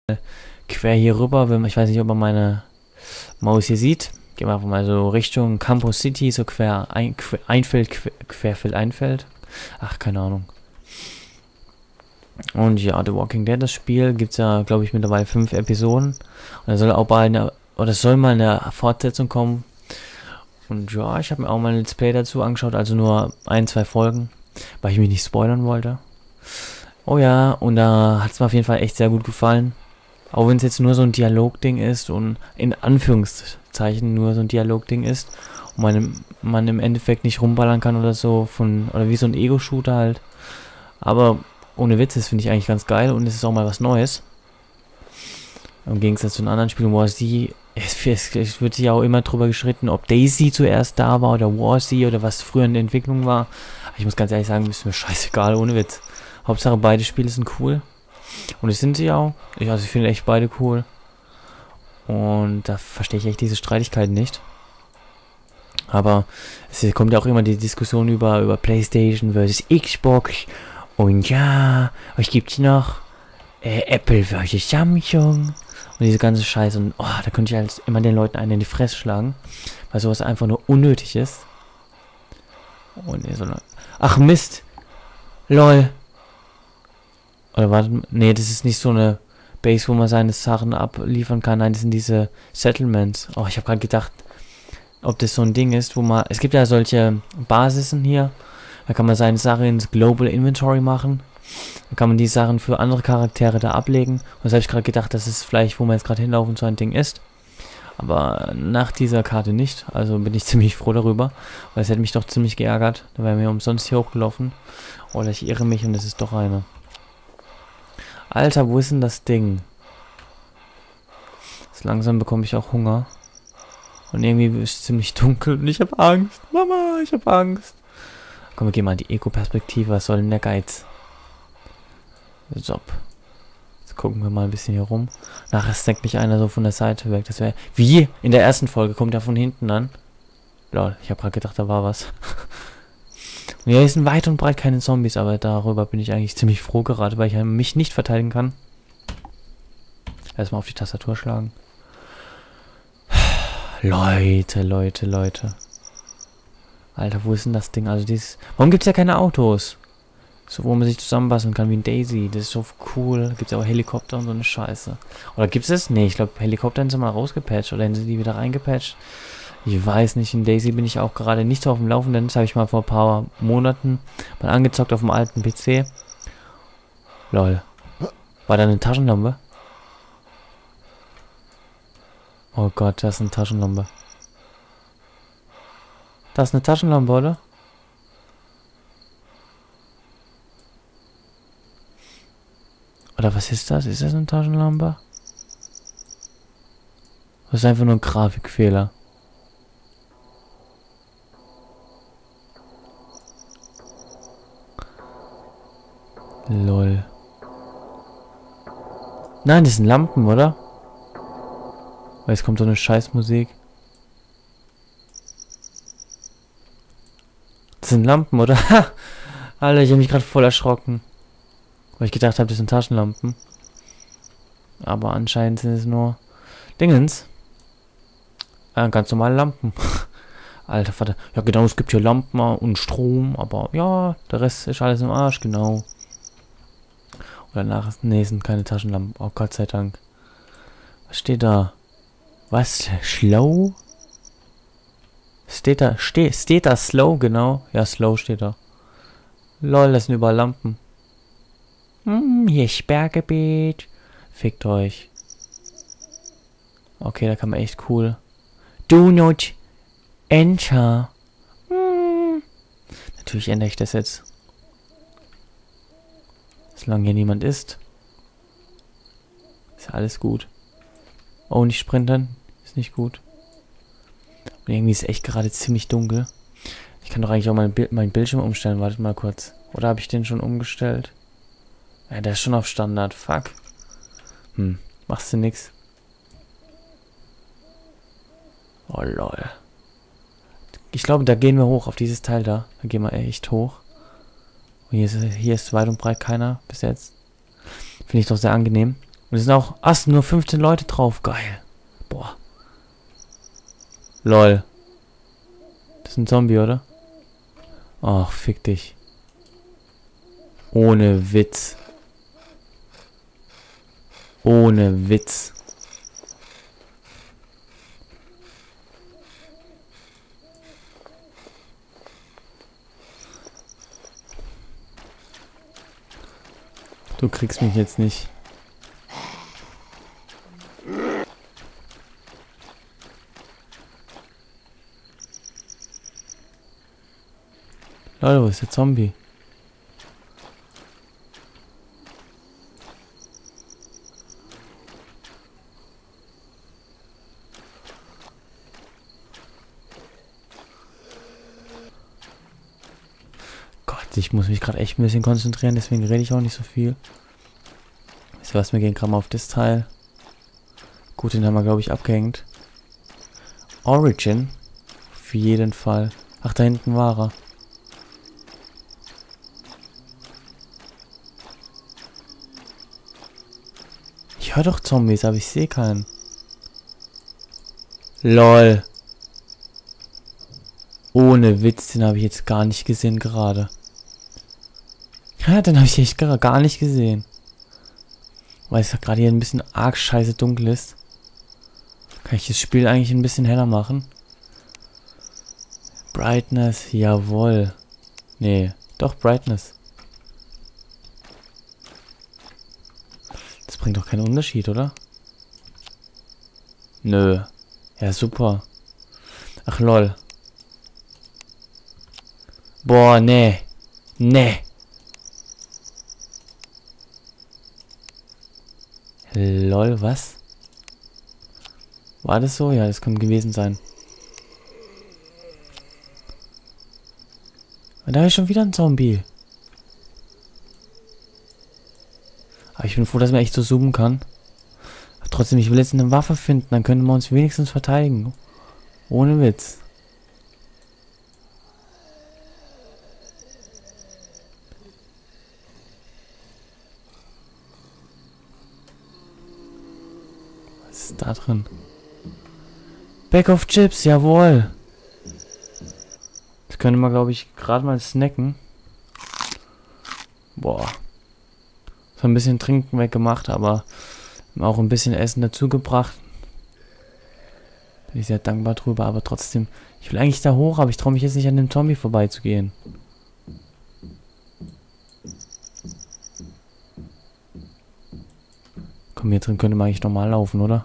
quer hier rüber. Ich weiß nicht, ob man meine Maus hier sieht. Gehen wir einfach mal so Richtung Campus City, so Einfeld. Ach, keine Ahnung. Und ja, The Walking Dead, das Spiel, gibt es ja, glaube ich, mittlerweile 5 Episoden. Und da soll auch bald es soll mal eine Fortsetzung kommen. Und ja, ich habe mir auch mal ein Let's Play dazu angeschaut, also nur 1, 2 Folgen, weil ich mich nicht spoilern wollte. Oh ja, und da hat es mir auf jeden Fall echt sehr gut gefallen. Auch wenn es jetzt nur so ein Dialogding ist und in Anführungszeichen nur so ein Dialogding ist. Und man im Endeffekt nicht rumballern kann oder so, oder wie so ein Ego-Shooter halt. Aber ohne Witz, das finde ich eigentlich ganz geil und es ist auch mal was Neues. Im Gegensatz zu den anderen Spielen, War-Z, es wird sich auch immer drüber geschritten, ob Daisy zuerst da war oder War-Z oder was früher in der Entwicklung war. Ich muss ganz ehrlich sagen, ist mir scheißegal, ohne Witz. Hauptsache beide Spiele sind cool. Und es sind sie auch. Also ich finde echt beide cool. Und da verstehe ich echt diese Streitigkeiten nicht. Aber es kommt ja auch immer die Diskussion über PlayStation versus Xbox. Und ja, was gibt's noch? Apple versus Samsung. Und diese ganze Scheiße. Und da könnte ich halt immer den Leuten einen in die Fresse schlagen. Weil sowas einfach nur unnötig ist. Und ach Mist. Lol. Oder warte, nee, das ist nicht so eine Base, wo man seine Sachen abliefern kann. Nein, das sind diese Settlements. Oh, ich habe gerade gedacht, ob das so ein Ding ist, wo man... Es gibt ja solche Basisen hier. Da kann man seine Sachen ins Global Inventory machen. Da kann man die Sachen für andere Charaktere da ablegen. Und das habe ich gerade gedacht, dass es vielleicht, wo man jetzt gerade hinlaufen, so ein Ding ist. Aber nach dieser Karte nicht. Also bin ich ziemlich froh darüber. Weil es hätte mich doch ziemlich geärgert. Da wären wir umsonst hier hochgelaufen. Oder ich irre mich und es ist doch eine. Alter, wo ist denn das Ding? So langsam bekomme ich auch Hunger. Und irgendwie ist es ziemlich dunkel und ich habe Angst. Mama, ich habe Angst. Komm, wir gehen mal in die Eko-Perspektive. Was soll denn der Geiz? So. Jetzt gucken wir mal ein bisschen hier rum. Nachher steckt mich einer so von der Seite weg. Das wäre... Wie? In der ersten Folge kommt er von hinten an. Lol, ich habe gerade gedacht, da war was. Und hier sind weit und breit keine Zombies, aber darüber bin ich eigentlich ziemlich froh gerade, weil ich mich nicht verteidigen kann. Erstmal auf die Tastatur schlagen. Leute. Alter, wo ist denn das Ding? Also dieses... Warum gibt es ja keine Autos? So, wo man sich zusammenbasteln kann wie ein Daisy. Das ist so cool. Da gibt es auch Helikopter und so eine Scheiße. Oder gibt es das? Nee, ich glaube, Helikopter haben sie mal rausgepatcht. Oder haben sie die wieder reingepatcht? Ich weiß nicht. In Daisy bin ich auch gerade nicht so auf dem Laufenden. Das habe ich mal vor ein paar Monaten mal angezockt auf dem alten PC. Lol. War da eine Taschenlampe? Oh Gott, das ist eine Taschenlampe. Das ist eine Taschenlampe, oder? Oder was ist das? Ist das eine Taschenlampe? Das ist einfach nur ein Grafikfehler. Lol. Nein, das sind Lampen, oder? Weil jetzt kommt so eine Scheißmusik. Das sind Lampen, oder? Alter, ich habe mich gerade voll erschrocken. Weil ich gedacht habe, das sind Taschenlampen. Aber anscheinend sind es nur Dingens. Ganz normale Lampen. Alter Vater. Ja genau, es gibt hier Lampen und Strom, aber ja, der Rest ist alles im Arsch, genau. Oder nach, nee, sind keine Taschenlampen. Oh Gott sei Dank. Was steht da? Was? Slow? Steht da Slow, genau? Ja, Slow steht da. Lol, das sind überall Lampen. Hier ist Sperrgebiet. Fickt euch. Okay, da kann man echt cool. Do not enter. Natürlich ändere ich das jetzt. Solange hier niemand ist. Ist ja alles gut. Oh, nicht sprinten. Ist nicht gut. Und irgendwie ist es echt gerade ziemlich dunkel. Ich kann doch eigentlich auch mal meinen Bildschirm umstellen. Wartet mal kurz. Oder habe ich den schon umgestellt? Ja, der ist schon auf Standard. Fuck. Machst du nix. Oh, lol. Ich glaube, da gehen wir hoch auf dieses Teil da. Da gehen wir echt hoch. Und hier ist weit und breit keiner bis jetzt. Finde ich doch sehr angenehm. Und es sind auch... Ach, es sind nur 15 Leute drauf. Geil. Boah. Lol. Das ist ein Zombie, oder? Ach, fick dich. Ohne Witz. Ohne Witz. Du kriegst mich jetzt nicht. Leute, wo ist der Zombie? Gott, ich muss mich gerade echt ein bisschen konzentrieren, deswegen rede ich auch nicht so viel. Wisst ihr was, wir gehen gerade mal auf das Teil. Gut, den haben wir, glaube ich, abgehängt. Origin. Auf jeden Fall. Ach, da hinten war er. Ich höre doch Zombies, aber ich sehe keinen. LOL. Ohne Witz, den habe ich jetzt gar nicht gesehen gerade. Ja, den habe ich echt gar nicht gesehen. Weil es gerade hier ein bisschen arg scheiße dunkel ist. Kann ich das Spiel eigentlich ein bisschen heller machen? Brightness, jawohl. Nee, doch Brightness. Das bringt doch keinen Unterschied, oder? Nö. Ja, super. Ach, lol. Boah, nee. Nee. Lol, was? War das so? Ja, das könnte gewesen sein. Und da ist schon wieder ein Zombie. Aber ich bin froh, dass man echt so zoomen kann. Aber trotzdem, ich will jetzt eine Waffe finden, dann können wir uns wenigstens verteidigen. Ohne Witz. Was ist da drin? Bag of Chips, jawohl. Das könnte man, glaube ich, gerade mal snacken. Boah. So ein bisschen Trinken weggemacht, aber auch ein bisschen Essen dazu gebracht. Bin ich sehr dankbar drüber, aber trotzdem. Ich will eigentlich da hoch, aber ich traue mich jetzt nicht an dem Zombie vorbeizugehen. Komm, hier drin könnte man eigentlich normal laufen, oder?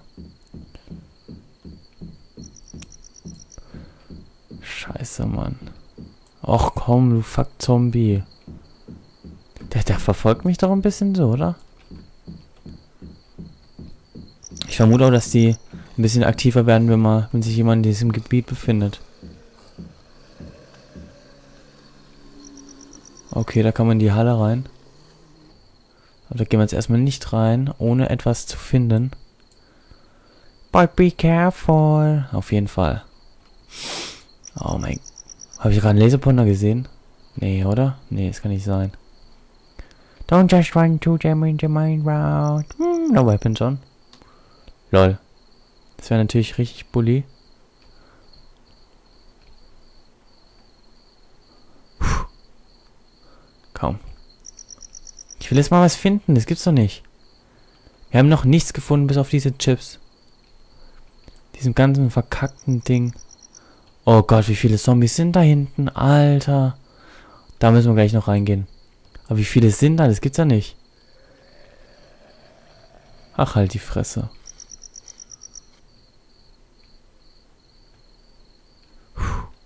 Scheiße, Mann. Och komm, du fuck Zombie. Der verfolgt mich doch ein bisschen so, oder? Ich vermute auch, dass die ein bisschen aktiver werden, wenn sich jemand in diesem Gebiet befindet. Okay, da kann man in die Halle rein. Aber da gehen wir jetzt erstmal nicht rein, ohne etwas zu finden. But be careful. Auf jeden Fall. Oh mein... Habe ich gerade einen Laserpointer gesehen? Nee, oder? Nee, das kann nicht sein. Don't just run to them in the main route. No weapons on. Lol. Das wäre natürlich richtig bully. Puh. Kaum. Ich will jetzt mal was finden. Das gibt's doch nicht. Wir haben noch nichts gefunden, bis auf diese Chips. Diesem ganzen verkackten Ding. Oh Gott, wie viele Zombies sind da hinten? Alter. Da müssen wir gleich noch reingehen. Aber wie viele sind da? Das gibt's ja nicht. Ach, halt die Fresse. Puh.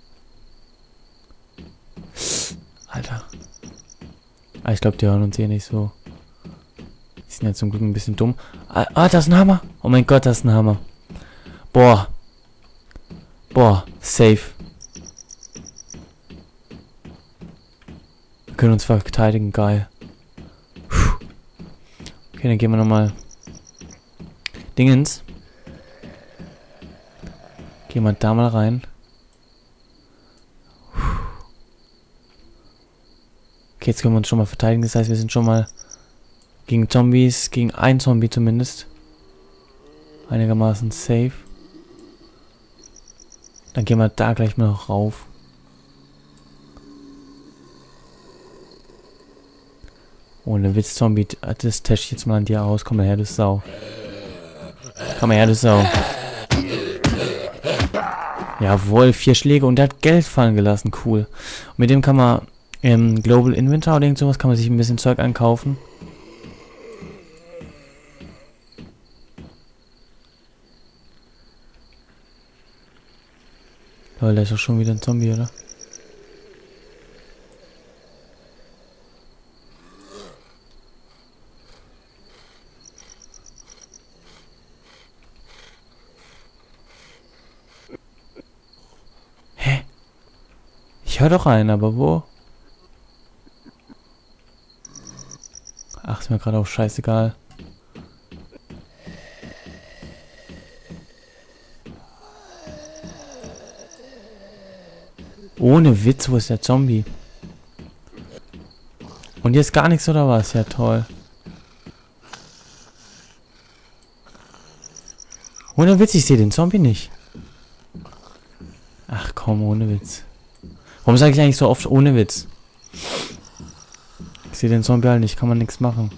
Alter. Ah, ich glaube, die hören uns eh nicht so. Die sind ja zum Glück ein bisschen dumm. Ah, das ist ein Hammer. Oh mein Gott, das ist ein Hammer. Boah. Boah, safe. Wir können uns verteidigen, geil. Puh. Okay, dann gehen wir nochmal. Dingens. Gehen wir da mal rein. Okay, jetzt können wir uns schon mal verteidigen. Das heißt, wir sind schon mal Gegen Zombies, gegen einen Zombie zumindest. Einigermaßen safe. Dann gehen wir da gleich mal noch rauf. Ohne Witz, Zombie, das teste ich jetzt mal an dir aus. Komm mal her, du Sau. Komm mal her, du Sau. Jawohl, 4 Schläge und der hat Geld fallen gelassen. Cool. Und mit dem kann man im Global Inventar oder irgend sowas kann man sich ein bisschen Zeug einkaufen. Lol, da ist doch schon wieder ein Zombie, oder? Hä? Ich höre doch einen, aber wo? Ach, ist mir gerade auch scheißegal. Ohne Witz, wo ist der Zombie? Und jetzt gar nichts oder was? Ja, toll. Ohne Witz, ich sehe den Zombie nicht. Ach komm, ohne Witz. Warum sage ich eigentlich so oft ohne Witz? Ich sehe den Zombie halt nicht, kann man nichts machen.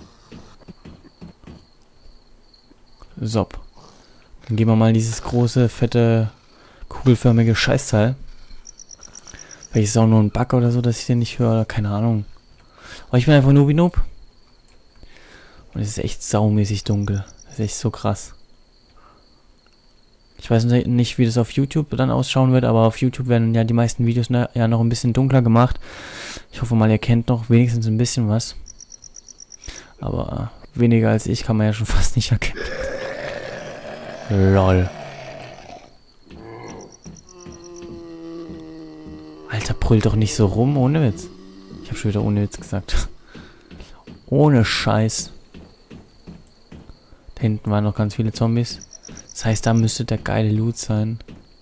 So. Dann gehen wir mal in dieses große, fette, kugelförmige Scheißteil. Vielleicht ist es auch nur ein Bug oder so, dass ich den nicht höre. Keine Ahnung. Aber ich bin einfach Noob. Und es ist echt saumäßig dunkel. Das ist echt so krass. Ich weiß nicht, wie das auf YouTube dann ausschauen wird, aber auf YouTube werden ja die meisten Videos ja noch ein bisschen dunkler gemacht. Ich hoffe mal, ihr kennt noch wenigstens ein bisschen was. Aber weniger als ich kann man ja schon fast nicht erkennen. Lol. Alter, brüllt doch nicht so rum, ohne Witz. Ich habe schon wieder ohne Witz gesagt. Ohne Scheiß. Da hinten waren noch ganz viele Zombies. Das heißt, da müsste der geile Loot sein.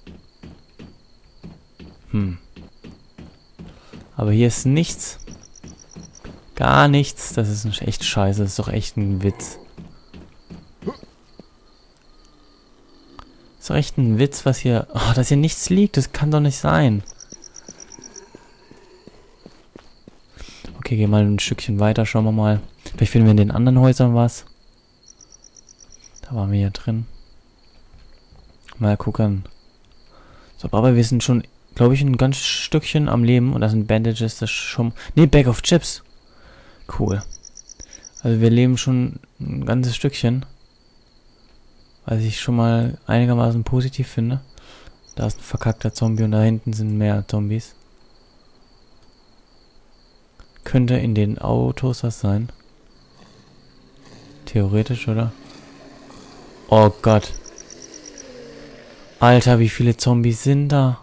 Aber hier ist nichts. Gar nichts. Das ist echt scheiße. Das ist doch echt ein Witz. Das ist doch echt ein Witz, was hier... Oh, dass hier nichts liegt. Das kann doch nicht sein. Okay, gehen wir mal ein Stückchen weiter. Schauen wir mal. Vielleicht finden wir in den anderen Häusern was. Da waren wir hier drin. Mal gucken. So, aber wir sind schon, glaube ich, ein ganz Stückchen am Leben. Und da sind Bandages, das schon... Ne, Bag of Chips. Cool. Also wir leben schon ein ganzes Stückchen. Was ich schon mal einigermaßen positiv finde. Da ist ein verkackter Zombie und da hinten sind mehr Zombies. Könnte in den Autos was sein. Theoretisch, oder? Oh Gott. Alter, wie viele Zombies sind da?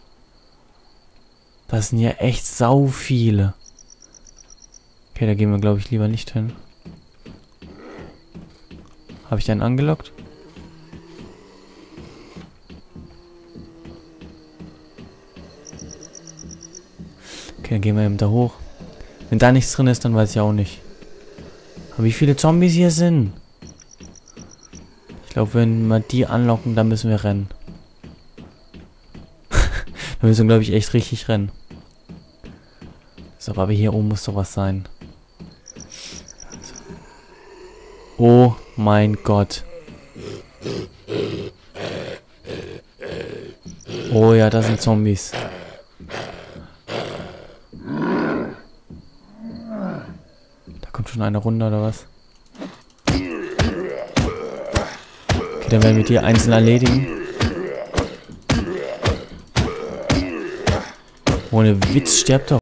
Das sind ja echt sau viele. Okay, da gehen wir, glaube ich, lieber nicht hin. Habe ich einen angelockt? Okay, dann gehen wir eben da hoch. Wenn da nichts drin ist, dann weiß ich auch nicht. Aber wie viele Zombies hier sind? Ich glaube, wenn wir die anlocken, dann müssen wir rennen. Wir müssen, glaube ich, echt richtig rennen. So, aber hier oben muss doch was sein. Oh mein Gott. Oh ja, das sind Zombies. Da kommt schon einer runter, oder was? Okay, dann werden wir die einzeln erledigen. Ohne Witz, stirbt doch.